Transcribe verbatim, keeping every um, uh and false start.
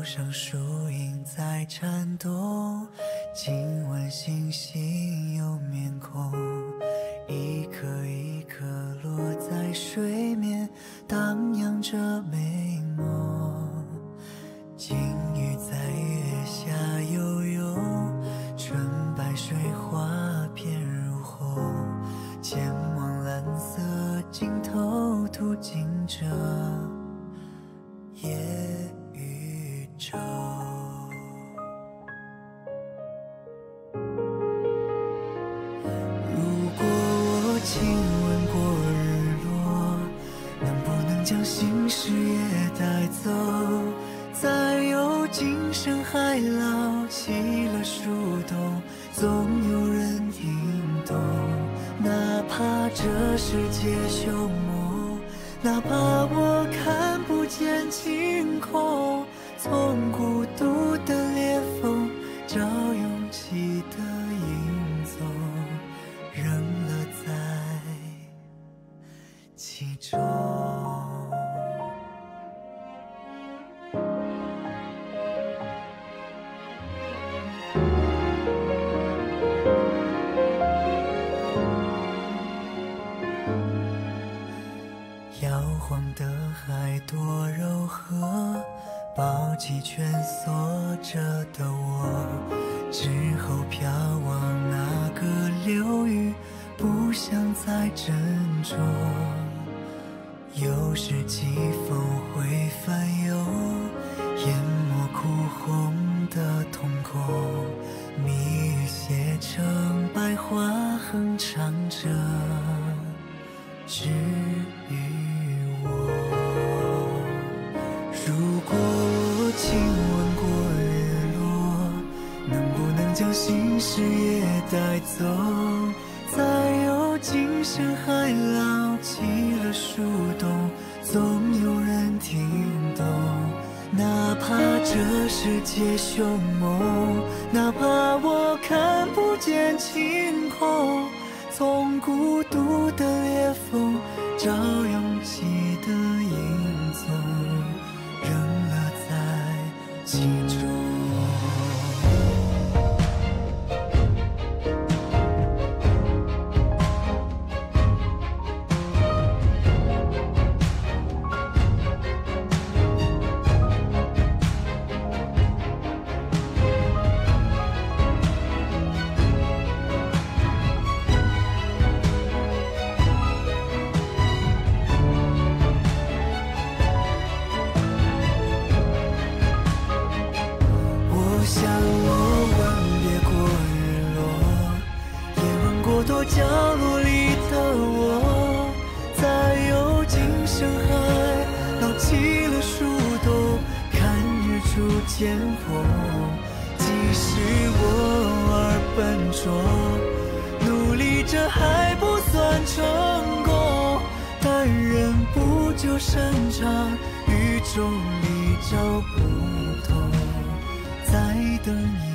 上树影在颤动，今晚星星有面孔，一颗一颗落在水面，荡漾着美梦。金鱼在月下游泳，纯白水花片如虹，前往蓝色尽头，途经着夜与昼。如果我亲吻过日落，能不能将心事也带走？再有今生海老，起了树洞，总有人听懂。哪怕这世界凶猛，哪怕我看不见晴空，从孤独的裂缝找勇气的影踪，扔了在其中。摇晃的海多柔和，抱起蜷缩着的我，之后飘往那个流域，不想再斟酌。有时季风会翻涌，淹没哭红的瞳孔，谜语写成白话，哼唱着治愈我。如果我亲吻过日落，能不能将心事也带走？再有今生海老，起了树洞，总有人听懂。哪怕这世界凶猛，哪怕我看不见晴空，从孤独的裂缝找勇气的影踪，扔了在其中。像我吻别过日落，也吻过多角落里的我，再有今生海老，起了树洞，看日出见红。即使我而笨拙，努力着还不算成功，但人不就擅长宇宙里找不同，在等你。